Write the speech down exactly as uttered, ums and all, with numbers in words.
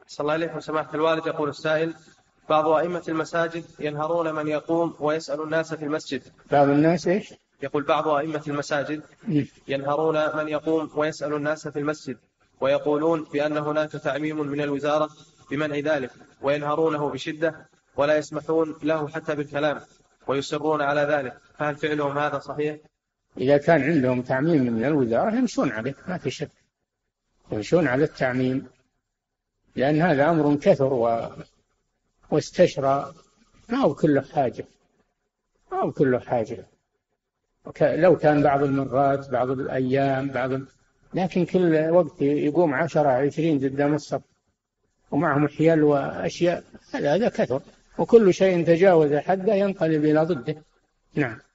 صلى الله عليه وسماحة الوالد. يقول السائل: بعض أئمة المساجد ينهرون من يقوم ويسأل الناس في المسجد. بعض الناس إيش؟ يقول: بعض أئمة المساجد ينهرون من يقوم ويسأل الناس في المسجد، ويقولون بأن هناك تعميم من الوزارة بمنع ذلك، وينهرونه بشدة ولا يسمحون له حتى بالكلام، ويصرون على ذلك، فهل فعلهم هذا صحيح؟ إذا كان عندهم تعميم من الوزارة يمشون عليه، ما في شك، يمشون على التعميم، لأن هذا أمر كثر و... واستشرى، ما هو كله حاجة، ما هو كله حاجة. وك... لو كان بعض المرات، بعض الأيام، بعض ال... لكن كل وقت يقوم عشرة عشرين قدام الصف ومعهم حيل وأشياء، هذا هذا كثر، وكل شيء تجاوز حده ينقلب إلى ضده. نعم.